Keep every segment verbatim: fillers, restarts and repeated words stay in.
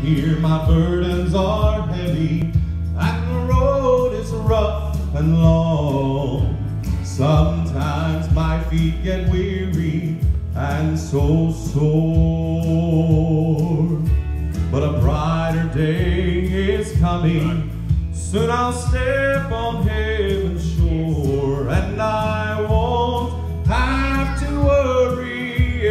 Here my burdens are heavy, and the road is rough and long. Sometimes my feet get weary and so sore. But a brighter day is coming, soon I'll step on heaven's shore, and I won't have to worry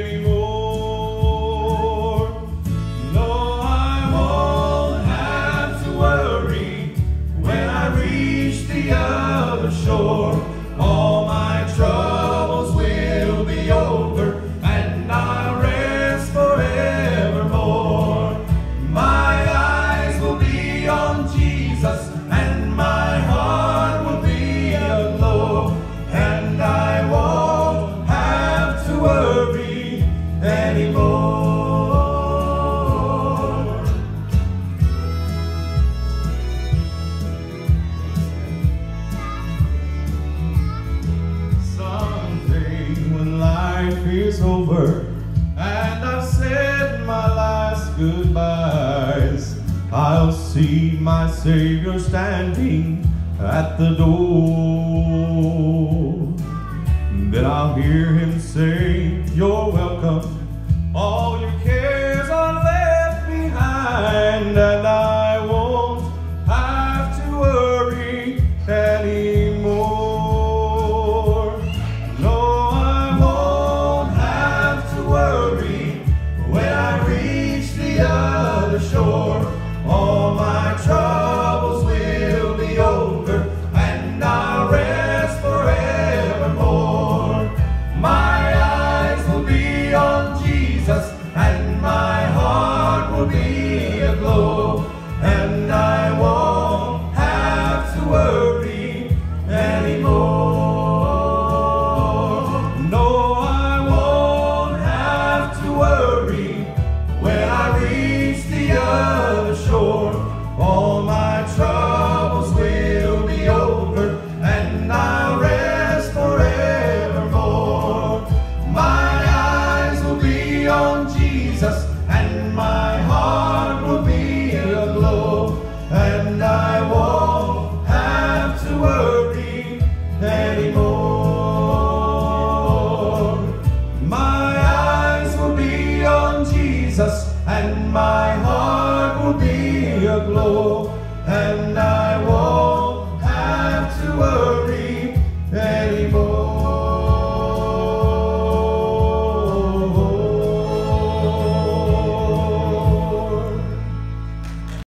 anymore. No, I won't have to worry when I reach the other shore. All my troubles will be over, and I'll rest forevermore. My eyes will be on Jesus, and my heart will be aglow, and I won't have to worry anymore. Someday when life is over and I've said my last goodbyes, I'll see my Savior standing at the door. Then I'll hear him say, "You're welcome, all your cares are left behind," and I won't have to worry anymore. No, I won't have to worry when I reach the other shore. All my troubles will be over, and I'll rest forevermore. My eyes will be on Jesus, and my heart will be aglow, and I won't have to worry anymore. No, I won't have to worry when I reach the other shore. All my troubles will be over, and I'll rest forevermore. My eyes will be on Jesus, and my heart will be aglow, and I won't have to worry anymore. My eyes will be on Jesus, and my